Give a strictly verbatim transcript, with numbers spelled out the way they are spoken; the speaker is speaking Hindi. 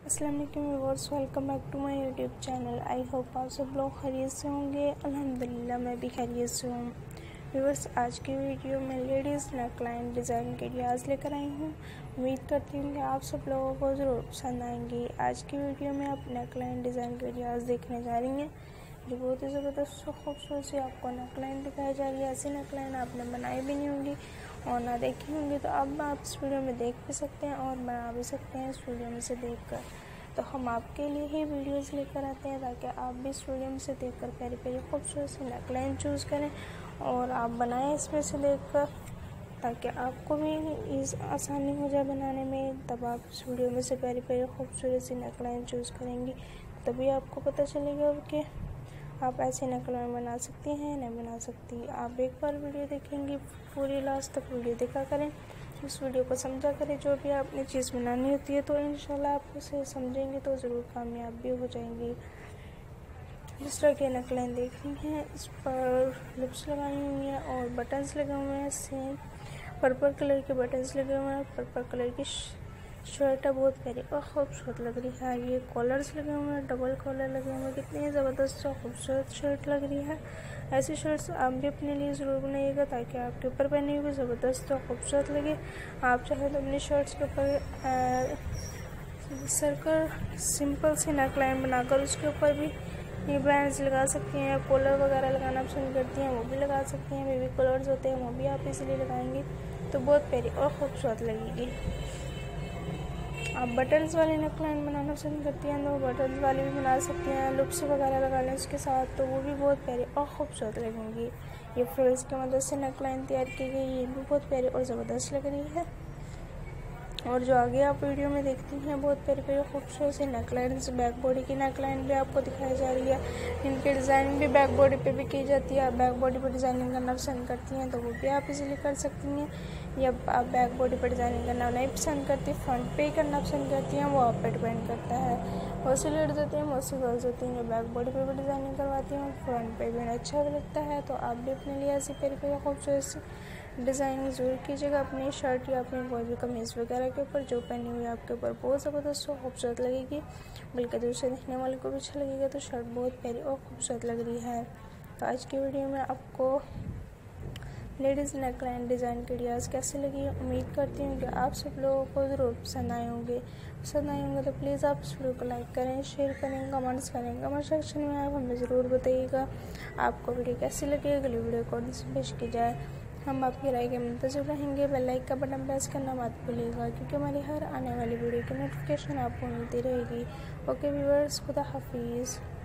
अस्सलाम वालेकुम viewers, welcome back to my YouTube channel. I hope आप सब लोग खैरियत से होंगे। अल्हम्दुलिल्लाह मैं भी खैरियत से हूँ। व्यूअर्स, आज की वीडियो में लेडीज़ नेकलाइन डिज़ाइन के आइडियाज़ लेकर आई हूँ। उम्मीद करती हूँ कि आप सब लोगों को ज़रूर पसंद आएंगी। आज की वीडियो में आप नेकलाइन डिज़ाइन के आइडियाज़ देखने जा रही हैं जो बहुत ही ज़बरदस्त और खूबसूरत सी आपको नेकलाइन दिखाई जा रही है। ऐसी नेकलाइन आपने बनाई भी नहीं होंगी और ना देखी होंगी, तो अब आप इस वीडियो में देख भी सकते हैं और बना भी सकते हैं इस वीडियो में से देखकर। तो हम आपके लिए ही वीडियोस लेकर आते हैं ताकि आप भी इस वीडियो में से देखकर प्यारी प्यारी खूबसूरत सी नेकलाइन चूज़ करें और आप बनाएं इसमें से देखकर, ताकि आपको भी इस आसानी हो जाए बनाने में। तब आप इस वीडियो में से प्यारी प्यारी खूबसूरत सी नेकलाइन चूज़ करेंगी, तभी आपको पता चलेगा कि आप ऐसे नेकलाइन बना सकती हैं नहीं बना सकती। आप एक बार वीडियो देखेंगी, पूरी लास्ट तक वीडियो देखा करें, इस वीडियो को समझा करें। जो भी आपने चीज़ बनानी होती है तो इंशाल्लाह आप उसे समझेंगे तो ज़रूर कामयाब भी हो जाएंगी। जिस तरह की नेकलाइन देख रही हैं, इस पर लिप्स लगाई हुई हैं और बटन्स लगे हुए हैं। सेम पर्पल कलर के बटन्स लगे हुए हैं। पर्पल कलर की शर्ट है, बहुत प्यारी और खूबसूरत लग रही है। ये कॉलर्स लगे हुए हैं, डबल कॉलर लगे हुए हैं। कितनी ज़बरदस्त और खूबसूरत शर्ट लग रही है। ऐसी शर्ट्स आप भी अपने लिए ज़रूर बनाइएगा ताकि आपके ऊपर पहनी हुई ज़बरदस्त और खूबसूरत लगे। आप चाहे तो अपनी शर्ट्स के ऊपर सर्कल सिंपल सी नेकलाइन बनाकर उसके ऊपर भी ये बैंड्स लगा सकती हैं। कॉलर वगैरह लगाना पसंद करती हैं वो भी लगा सकती हैं। बेबी कलर्स होते हैं वो भी आप इसीलिए लगाएंगे तो बहुत प्यारी और ख़ूबसूरत लगेगी। आप बटन्स वाली नेकलाइन बनाना पसंद करती हैं तो बटन्स वाली भी बना सकती हैं। लुप्स वगैरह लगा लें उसके साथ तो वो भी बहुत प्यारी और ख़ूबसूरत लगेंगी। ये फ्रिल्स की मदद से नेकलाइन तैयार की गई, ये भी बहुत प्यारी और ज़बरदस्त लग रही है। और जो आगे आप वीडियो में देखती हैं बहुत प्यारी प्यारी खूबसूरत सी नेकलाइन, बैक बॉडी की नेकलाइन भी आपको दिखाई जा रही है। इनकी डिज़ाइनिंग भी बैक बॉडी पे भी की जाती है। आप बैक बॉडी पर डिज़ाइनिंग करना पसंद करती हैं तो वो भी आप इजीली कर सकती हैं, या आप बैक बॉडी पर डिज़ाइनिंग करना नहीं पसंद करती, फ्रंट पे ही करना पसंद करती हैं, वो आप पे डिपेंड करता है। बहुत सी लेडीज होती हैं, बहुत सी गर्ल्स होती हैं जो बैक बॉडी पर भी डिज़ाइनिंग करवाती हैं और फ्रंट पे भी अच्छा लगता है। तो आप भी अपने लिए ऐसी प्यारी प्यारी खूबसूरत सी डिज़ाइनिंग ज़रूर कीजिएगा अपनी शर्ट या अपनी कोई भी कमीज़ वगैरह के ऊपर। जो पहनी हुई आपके ऊपर बहुत ज़बरदस्त और खूबसूरत लगेगी, बल्कि दूसरे देखने वाले को भी अच्छा लगेगा। तो शर्ट बहुत प्यारी और खूबसूरत लग रही है। तो आज की वीडियो में आपको लेडीज़ नेकलाइन डिज़ाइन के आइडियाज़ कैसे लगी, उम्मीद करती हूँ कि आप सब लोगों को ज़रूर पसंद आए होंगे। पसंद आए होंगे तो प्लीज़ आप इस वीडियो को लाइक करें, शेयर करें, कमेंट्स करें। कमेंट सेक्शन में आप हमें ज़रूर बताइएगा आपको वीडियो कैसी लगी, अगली वीडियो कौन सी पेश की जाए। हम आपकी राय के मुंतज़िर रहेंगे। बेल लाइक का बटन प्रेस करना मत भूलिएगा क्योंकि हमारी हर आने वाली वीडियो की नोटिफिकेशन आपको मिलती रहेगी। ओके व्यूअर्स, खुदा हाफिज़।